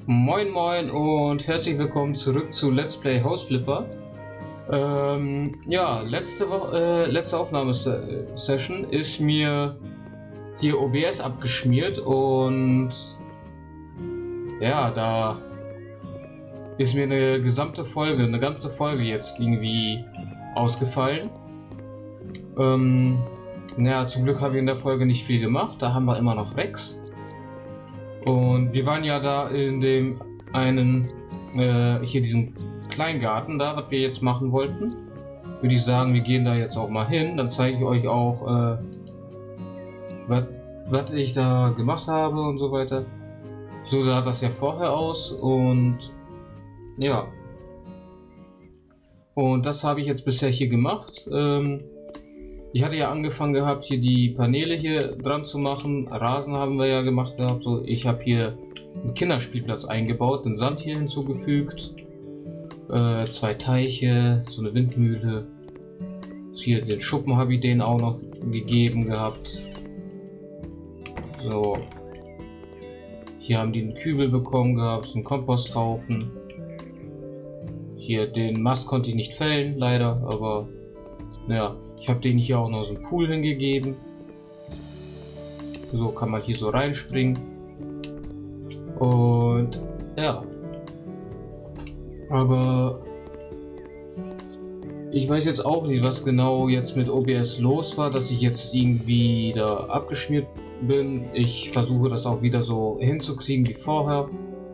Moin moin und herzlich willkommen zurück zu Let's Play House Flipper. Ja, letzte Aufnahmesession ist mir hier OBS abgeschmiert und ja, da ist mir eine ganze Folge jetzt irgendwie ausgefallen. Naja, zum Glück habe ich in der Folge nicht viel gemacht, da haben wir immer noch Rex. Und wir waren ja da in dem hier diesen Kleingarten da, was wir jetzt machen wollten. Würde ich sagen, wir gehen da jetzt auch mal hin. Dann zeige ich euch auch, was ich da gemacht habe und so weiter. So sah das ja vorher aus und ja. Und das habe ich jetzt bisher hier gemacht. Ich hatte ja angefangen gehabt, hier die Paneele hier dran zu machen. Rasen haben wir ja gemacht gehabt. So, ich habe hier einen Kinderspielplatz eingebaut, den Sand hier hinzugefügt. 2 Teiche, so eine Windmühle. Hier den Schuppen habe ich denen auch noch gegeben gehabt. So. Hier haben die einen Kübel bekommen gehabt, einen Komposthaufen. Hier den Mast konnte ich nicht fällen, leider, aber naja. Ich habe denen hier auch noch so einen Pool hingegeben. So kann man hier so reinspringen. Und ja. Aber ich weiß jetzt auch nicht, was genau jetzt mit OBS los war, dass ich jetzt irgendwie da abgeschmiert bin. Ich versuche das auch wieder so hinzukriegen wie vorher.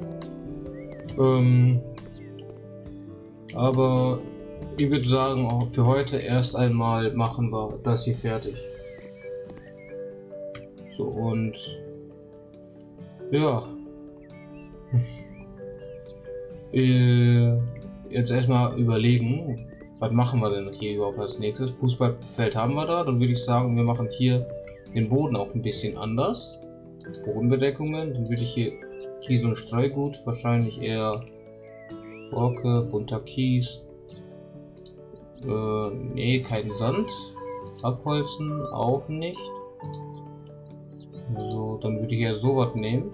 Aber ich würde sagen, auch für heute erst einmal machen wir das hier fertig. So und ja. Jetzt erstmal überlegen, was machen wir denn hier überhaupt als nächstes? Fußballfeld haben wir da, dann würde ich sagen, wir machen hier den Boden auch ein bisschen anders. Bodenbedeckungen, dann würde ich hier so ein Streugut, wahrscheinlich eher Borke, bunter Kies. Nee, kein Sand. Abholzen auch nicht. So, dann würde ich ja sowas nehmen.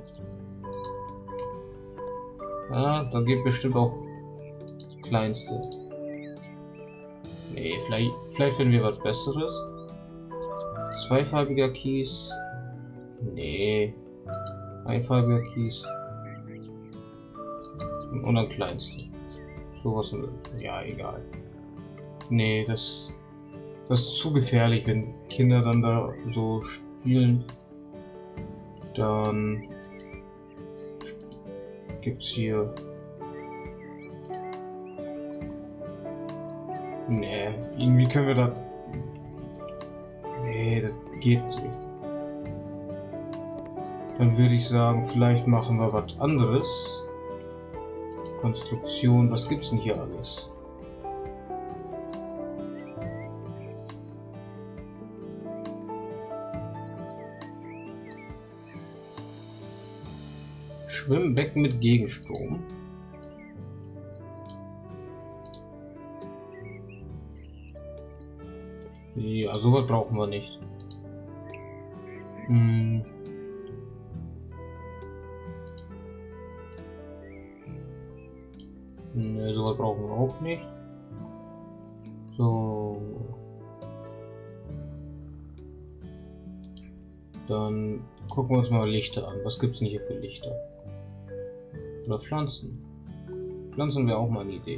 Ja, da geht bestimmt auch kleinste. Nee, vielleicht finden wir was Besseres. Zweifarbiger Kies. Nee. Einfarbiger Kies. Und dann kleinste. Sowas. Ja, egal. Nee, das ist zu gefährlich, wenn Kinder dann da so spielen. Dann gibt's hier. Nee, irgendwie können wir da. Nee, das geht nicht. Dann würde ich sagen, vielleicht machen wir was anderes. Konstruktion, was gibt's denn hier alles? Schwimmbecken mit Gegenstrom. Ja, sowas brauchen wir nicht. Ne, sowas brauchen wir auch nicht. So. Dann gucken wir uns mal Lichter an. Was gibt es denn hier für Lichter? Oder Pflanzen. Pflanzen wäre auch mal eine Idee.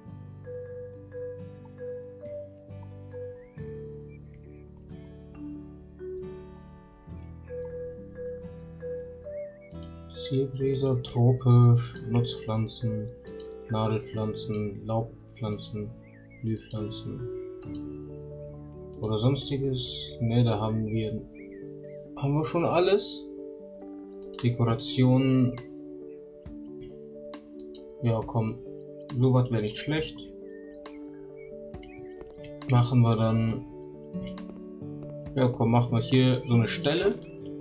Ziergräser, tropisch, Nutzpflanzen, Nadelpflanzen, Laubpflanzen, Blühpflanzen oder sonstiges. Ne, da haben wir schon alles. Dekorationen. Ja, komm, sowas wäre nicht schlecht. Machen wir dann. Ja, komm, machen wir hier so eine Stelle.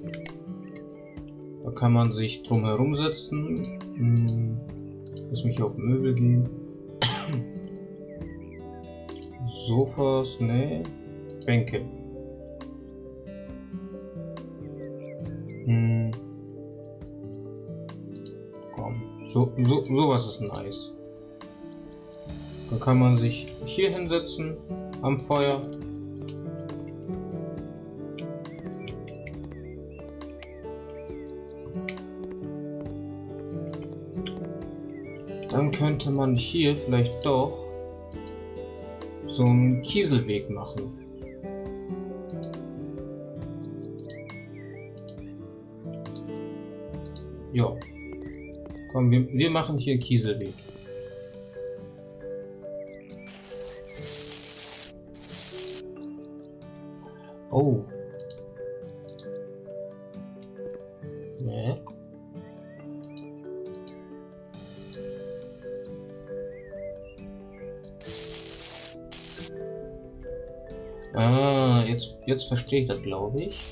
Da kann man sich drum herum setzen. Lass mich hier auf Möbel gehen. Sofas, ne. Bänke. Sowas ist nice. Dann kann man sich hier hinsetzen am Feuer. Dann könnte man hier vielleicht doch so einen Kieselweg machen. Ja. Komm, wir machen hier einen Kieselweg. Oh. Nee. Ah, jetzt verstehe ich das, glaube ich.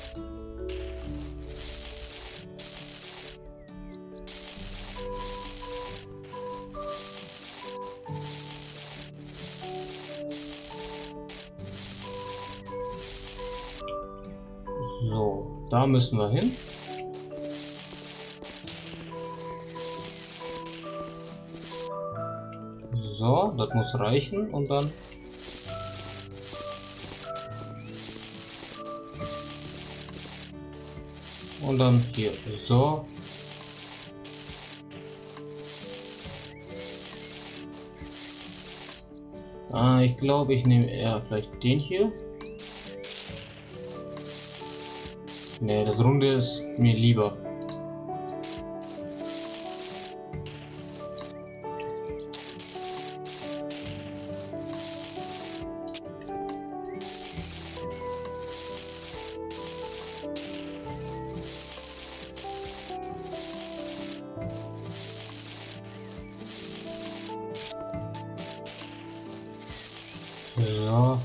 So, da müssen wir hin. So, das muss reichen und dann... Und dann hier, so. Ah, ich glaube, ich nehme eher vielleicht den hier. Ne, das Runde ist mir lieber. So.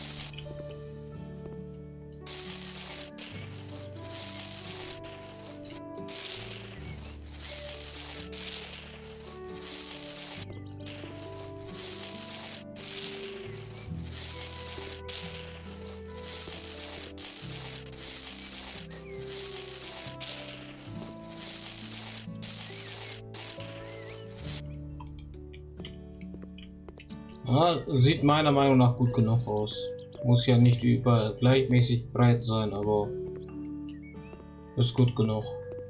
Ja, sieht meiner Meinung nach gut genug aus. Muss ja nicht überall gleichmäßig breit sein, aber ist gut genug.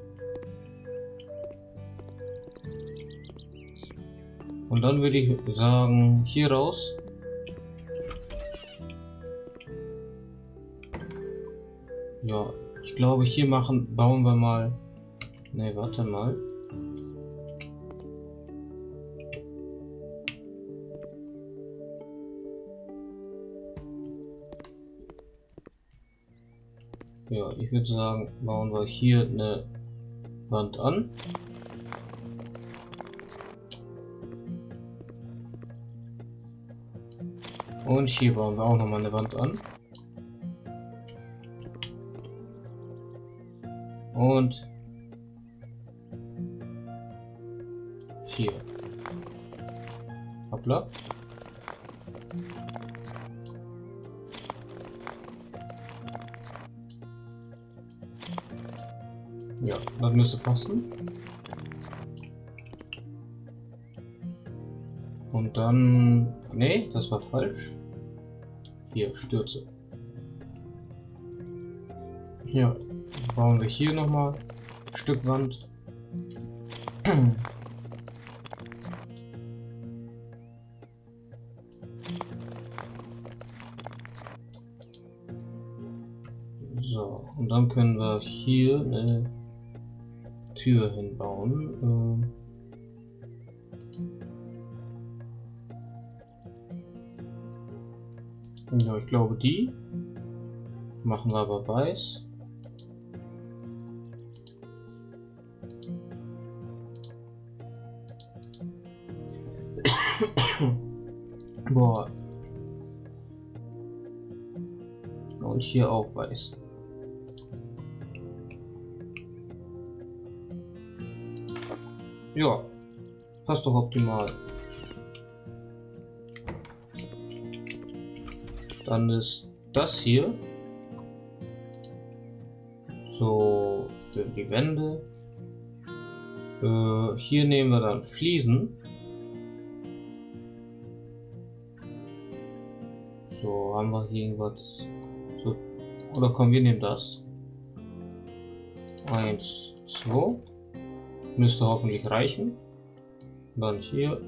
Und dann würde ich sagen, hier raus. Ja, ich glaube, hier bauen wir mal. Ne, warte mal. Ja, ich würde sagen, bauen wir hier eine Wand an. Und hier bauen wir auch noch mal eine Wand an. Und hier. Hoppla. Ja, das müsste passen. Und dann... Nee, das war falsch. Hier, Stürze. Ja, bauen wir hier nochmal ein Stück Wand. So, und dann können wir hier eine Tür hinbauen. Ja, ich glaube, die machen wir aber weiß. Boah. Und hier auch weiß. Ja, passt doch optimal. Dann ist das hier so für die Wände. Hier nehmen wir dann Fliesen. So, haben wir hier irgendwas? So. Oder komm, wir nehmen das. 1, 2. Müsste hoffentlich reichen. Dann hier.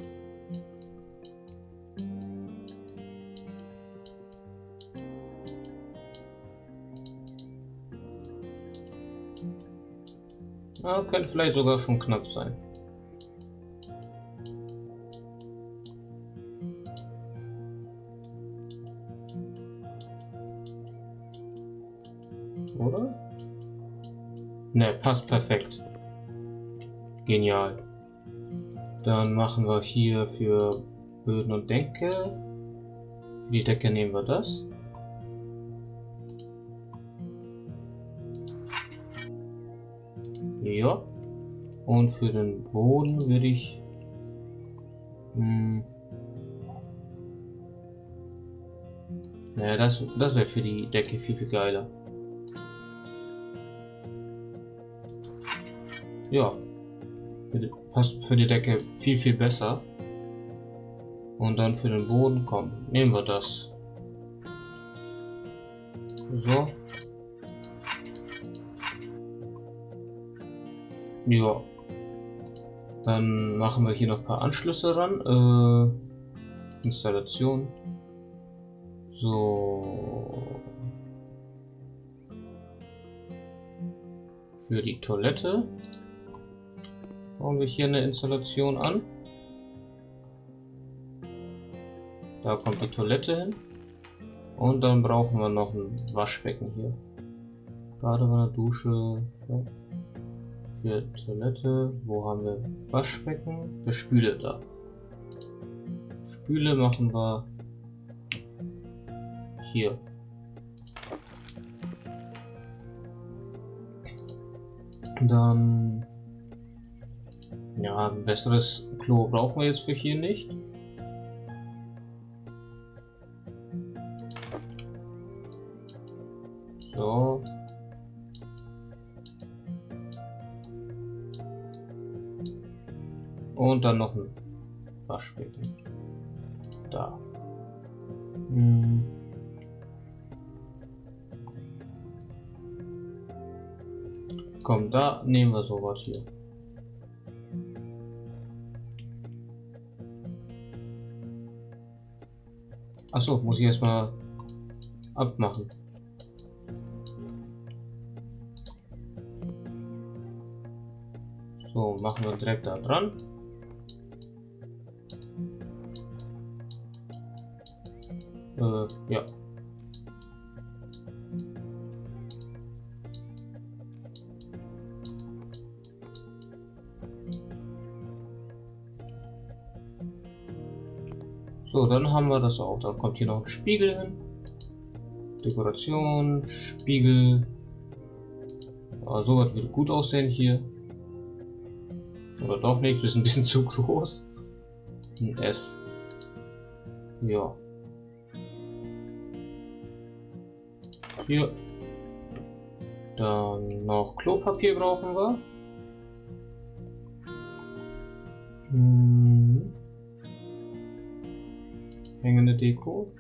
Ja, könnte vielleicht sogar schon knapp sein. Oder? Ne, passt perfekt. Genial. Dann machen wir hier für Böden und Decke. Für die Decke nehmen wir das. Ja. Und für den Boden würde ich... Naja, das wäre für die Decke viel geiler. Ja. Passt für die Decke viel besser. Und dann für den Boden, komm, nehmen wir das. So. Ja. Dann machen wir hier noch ein paar Anschlüsse ran. Installation. So. Für die Toilette bauen wir hier eine Installation an. Da kommt die Toilette hin. Und dann brauchen wir noch ein Waschbecken hier. Badewanne, Dusche. Ja. Für Toilette. Wo haben wir Waschbecken? Der Spüle da. Spüle machen wir hier. Dann, ja, ein besseres Klo brauchen wir jetzt für hier nicht. So. Und dann noch ein Waschbecken. Da. Komm, da nehmen wir sowas hier. Achso, muss ich erstmal abmachen. So, machen wir direkt da dran. Ja. So, dann haben wir das auch. Da kommt hier noch ein Spiegel hin. Dekoration, Spiegel. Aber sowas würde gut aussehen hier. Oder doch nicht, das ist ein bisschen zu groß. Ein S. Ja. Hier. Dann noch Klopapier brauchen wir. Hängende Deko.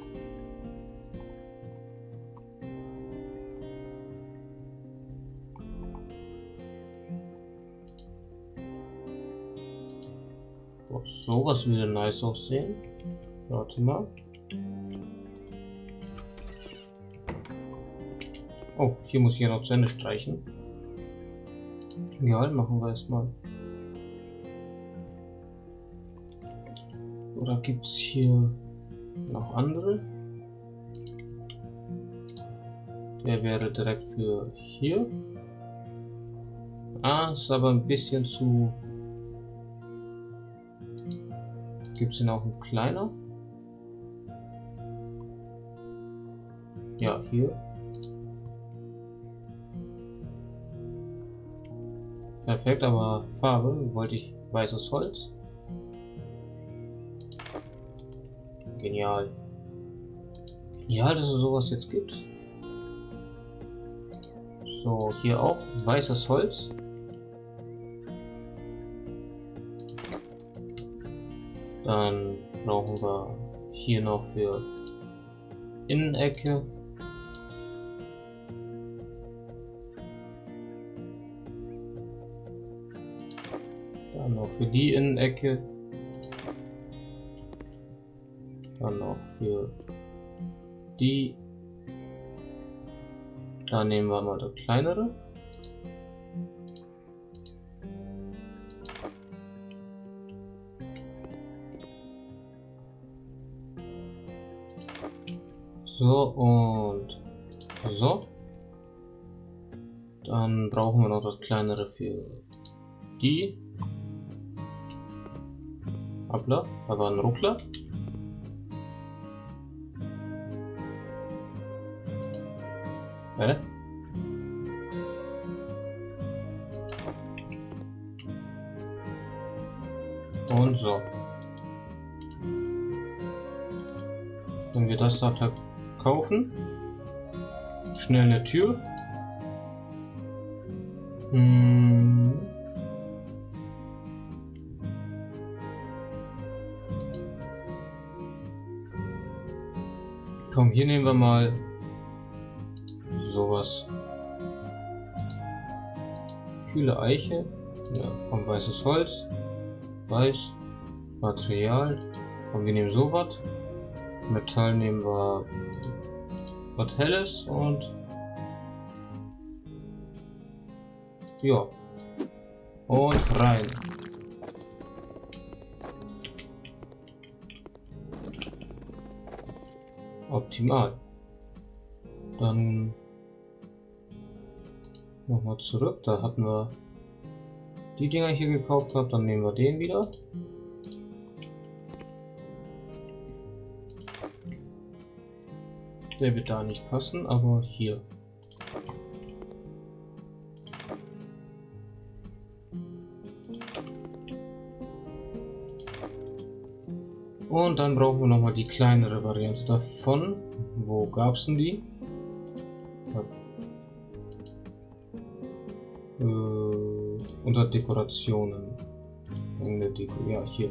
Oh, sowas würde nice aussehen. Warte mal. Oh, hier muss ich ja noch zu Ende streichen. Egal, machen wir erstmal. Oder gibt es hier noch andere? Der wäre direkt für hier. Ah, ist aber ein bisschen zu... Gibt es denn auch ein kleiner? Ja, hier. Perfekt, aber Farbe wollte ich weißes Holz. Genial. Genial, dass es sowas jetzt gibt. So, hier auch weißes Holz. Dann brauchen wir hier noch für Innenecke. Dann noch für die Innenecke. Dann noch für die. Dann nehmen wir mal das kleinere. So und so. Dann brauchen wir noch das kleinere für die. Hoppla, da war ein Ruckler. Und so. Wenn wir das da verkaufen, schnell eine Tür. Komm, hier nehmen wir mal sowas. Kühle Eiche, ja, komm, weißes Holz, weiß, Material, komm, wir nehmen sowas. Metall nehmen wir was Helles und ja, und rein. Optimal. Dann nochmal zurück. Da hatten wir die Dinger hier gekauft gehabt. Dann nehmen wir den wieder. Der wird da nicht passen, aber hier. Und dann brauchen wir nochmal die kleinere Variante davon. Wo gab es denn die? Unter Dekorationen. Ja, hier.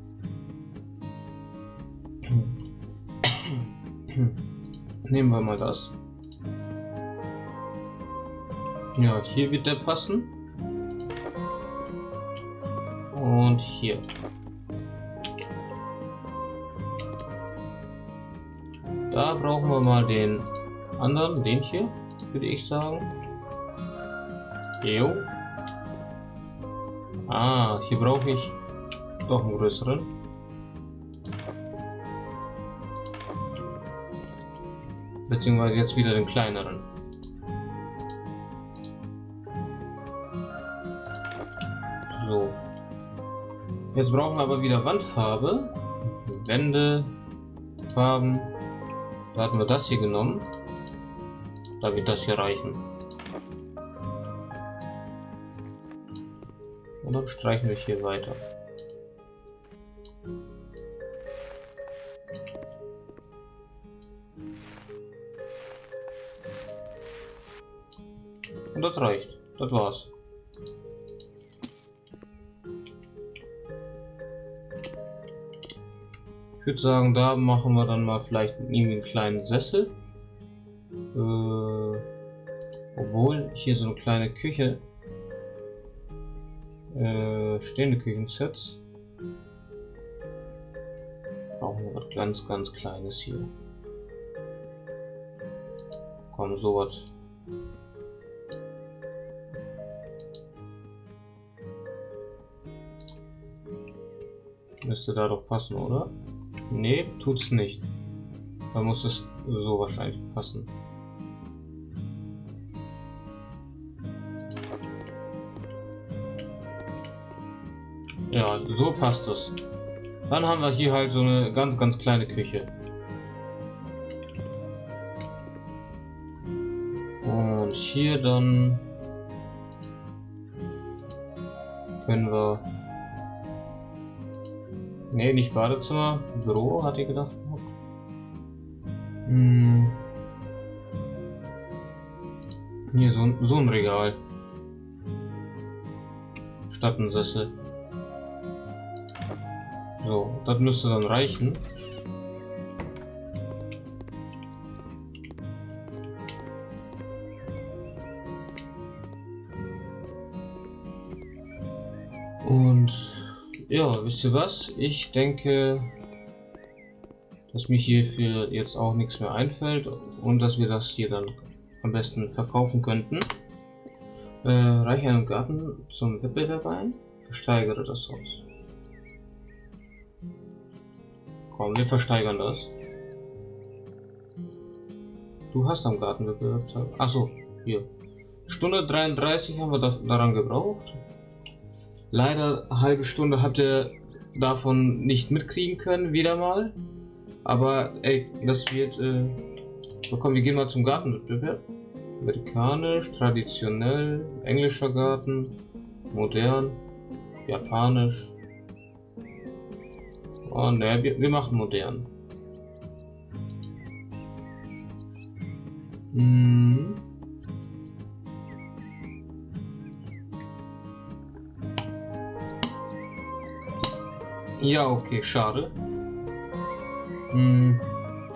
Nehmen wir mal das. Ja, hier wird der passen. Und hier. Da brauchen wir mal den anderen, den hier, würde ich sagen. Jo. Ah, hier brauche ich doch einen größeren. Beziehungsweise jetzt wieder den kleineren. So. Jetzt brauchen wir aber wieder Wandfarbe. Wände, Farben. Da hatten wir das hier genommen. Da wird das hier reichen. Und dann streichen wir hier weiter. Und das reicht. Das war's. Ich würde sagen, da machen wir dann mal vielleicht irgendwie einen kleinen Sessel. Obwohl hier so eine kleine Küche. Stehende Küchensets. Brauchen wir was ganz Kleines hier. Komm, sowas. Müsste da doch passen, oder? Nee, tut's nicht. Da muss es so wahrscheinlich passen. Ja, so passt es. Dann haben wir hier halt so eine ganz kleine Küche. Und hier dann können wir... Nee, nicht Badezimmer, Büro, hatte ich gedacht. Hier so ein Regal. Statt ein Sessel. So, das müsste dann reichen. Und ja, wisst ihr was? Ich denke, dass mir hierfür jetzt auch nichts mehr einfällt und dass wir das hier dann am besten verkaufen könnten. Reiche einen Garten zum Wettbewerb ein, versteigere das Haus. Komm, wir versteigern das. Du hast am Gartenwettbewerb. Achso, hier. Stunde 33 haben wir daran gebraucht. Leider eine halbe Stunde habt ihr davon nicht mitkriegen können, wieder mal. Aber ey, das wird. So, komm, wir gehen mal zum Gartenwettbewerb. Amerikanisch, traditionell, englischer Garten, modern, japanisch. Oh ne, wir machen modern. Hm. Ja, okay, schade. Hm.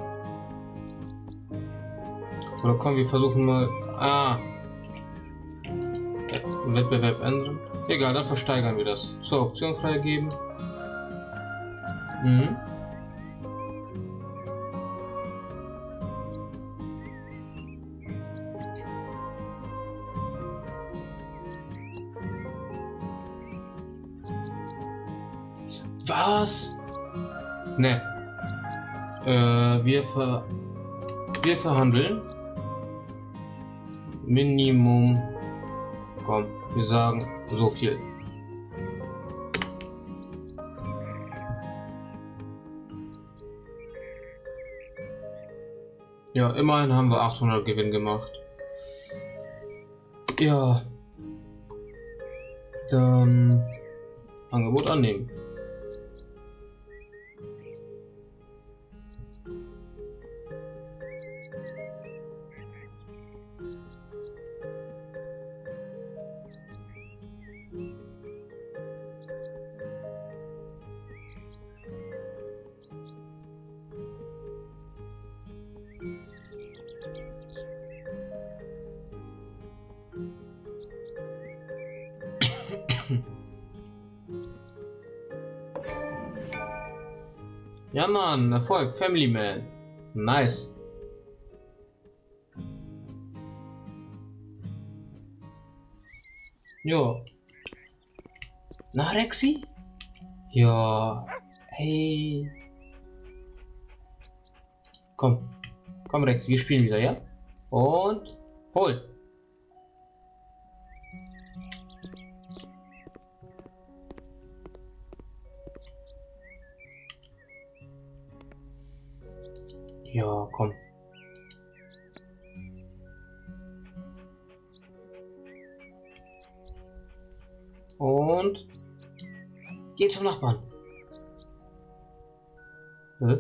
Oder komm, wir versuchen mal. Ah. Wettbewerb ändern. Egal, dann versteigern wir das. Zur Option freigeben. Mhm. Was? Ne. Wir verhandeln. Minimum. Komm, wir sagen so viel. Ja, immerhin haben wir 800 Gewinn gemacht. Ja. Dann Angebot annehmen. Ja Mann, Erfolg, Family Man. Nice. Jo. Na Rexy? Ja. Hey. Komm. Komm Rex, wir spielen wieder, ja? Und hol. Ja, komm. Und geh zum Nachbarn. Hä?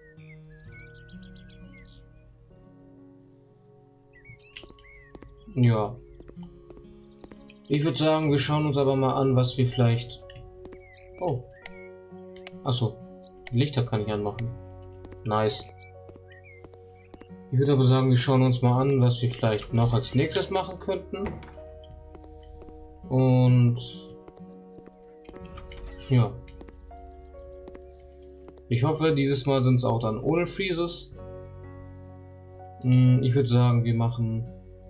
Ja. Ich würde sagen, wir schauen uns aber mal an, was wir vielleicht... Oh. Achso. Lichter kann ich anmachen. Nice. Ich würde aber sagen, wir schauen uns mal an, was wir vielleicht noch als nächstes machen könnten. Und... ja. Ich hoffe, dieses Mal sind es auch dann ohne Freezes. Ich würde sagen, wir machen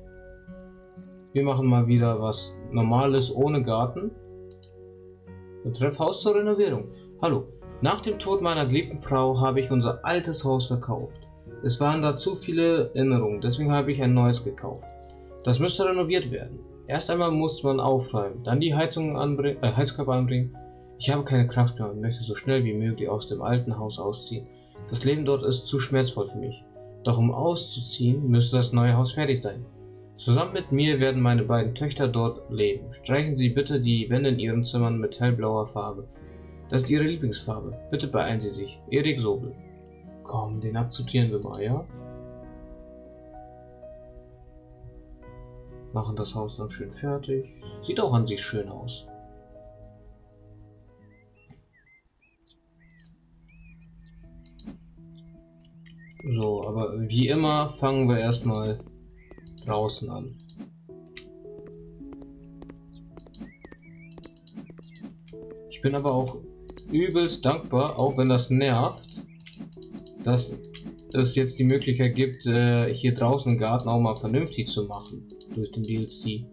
mal wieder was Normales ohne Garten. Betreff Haus zur Renovierung. Hallo. Nach dem Tod meiner geliebten Frau habe ich unser altes Haus verkauft. Es waren da zu viele Erinnerungen, deswegen habe ich ein neues gekauft. Das müsste renoviert werden. Erst einmal muss man aufräumen, dann die Heizkörper anbringen. Ich habe keine Kraft mehr und möchte so schnell wie möglich aus dem alten Haus ausziehen. Das Leben dort ist zu schmerzvoll für mich. Doch um auszuziehen, müsste das neue Haus fertig sein. Zusammen mit mir werden meine beiden Töchter dort leben. Streichen Sie bitte die Wände in Ihren Zimmern mit hellblauer Farbe. Das ist Ihre Lieblingsfarbe. Bitte beeilen Sie sich. Erik Sobel. Komm, den akzeptieren wir mal, ja? Machen das Haus dann schön fertig. Sieht auch an sich schön aus. So, aber wie immer fangen wir erstmal draußen an. Ich bin aber auch übelst dankbar, auch wenn das nervt, dass es jetzt die Möglichkeit gibt, hier draußen im Garten auch mal vernünftig zu machen durch den DLC.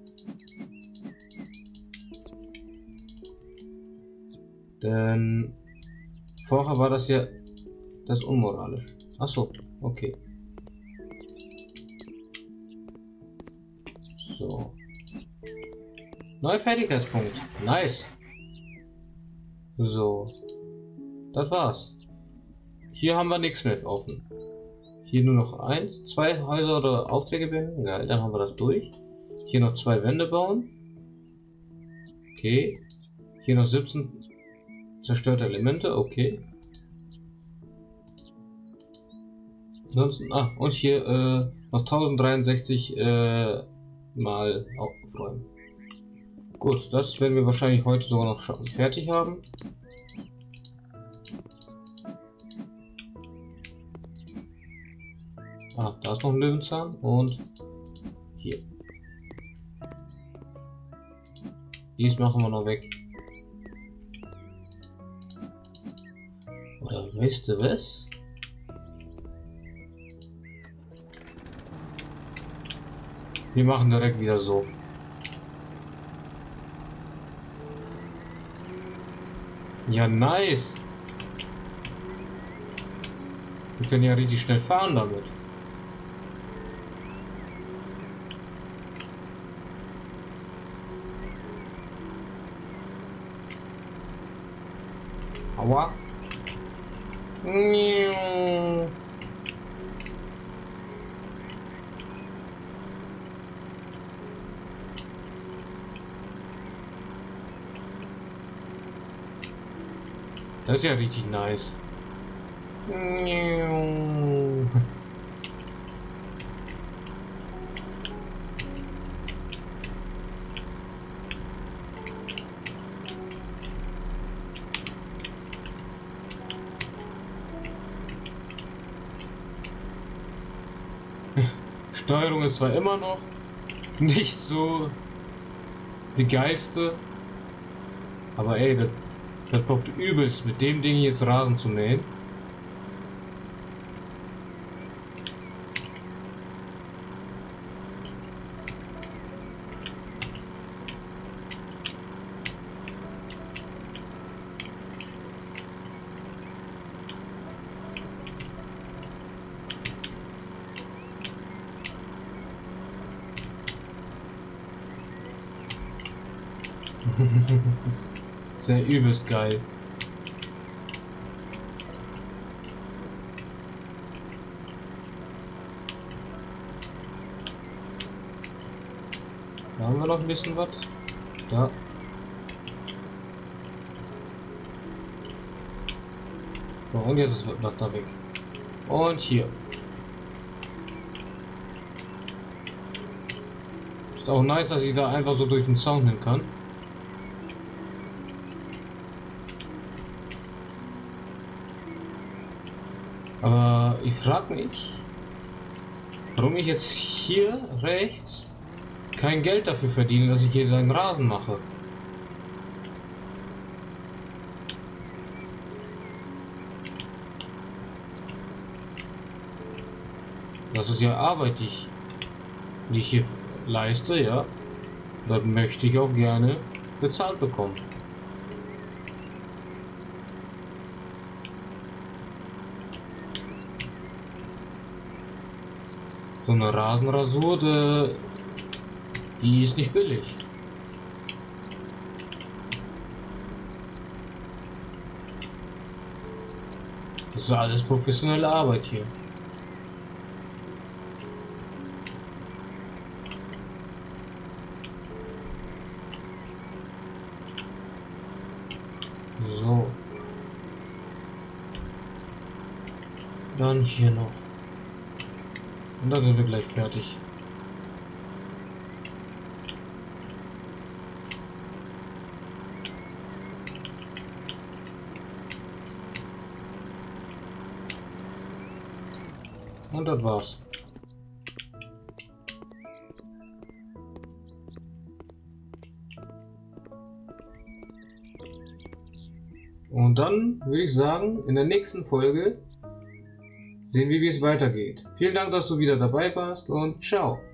Denn vorher war das ja das unmoralisch. Achso, okay. So. Neuer Fertigkeitspunkt. Nice. So. Das war's. Hier haben wir nichts mehr offen. Hier nur noch 1, 2 Häuser oder Aufträge beenden. Geil, dann haben wir das durch. Hier noch 2 Wände bauen. Okay. Hier noch 17 zerstörte Elemente. Okay. Ansonsten, und hier noch 1063 mal aufräumen. Gut, das werden wir wahrscheinlich heute sogar noch fertig haben. Da ist noch ein Löwenzahn und hier. Dies machen wir noch weg. Oder weißt du was? Wir machen direkt wieder so. Ja, nice. Wir können ja richtig schnell fahren damit. Aua. Das ist ja richtig nice. Steuerung ist zwar immer noch nicht so die geilste, aber ey, das bockt übelst, mit dem Ding jetzt Rasen zu mähen. Sehr übelst geil. Da haben wir noch ein bisschen was. Da. So, und jetzt wird das da weg. Und hier. Ist auch nice, dass ich da einfach so durch den Zaun hin kann. Aber ich frage mich, warum ich jetzt hier rechts kein Geld dafür verdiene, dass ich hier seinen Rasen mache. Das ist ja Arbeit, die ich hier leiste, ja. Das möchte ich auch gerne bezahlt bekommen. So eine Rasenrasur, die ist nicht billig. Das ist alles professionelle Arbeit hier. So. Dann hier noch. Und dann sind wir gleich fertig. Und das war's. Und dann würde ich sagen, in der nächsten Folge sehen wir, wie es weitergeht. Vielen Dank, dass du wieder dabei warst und ciao.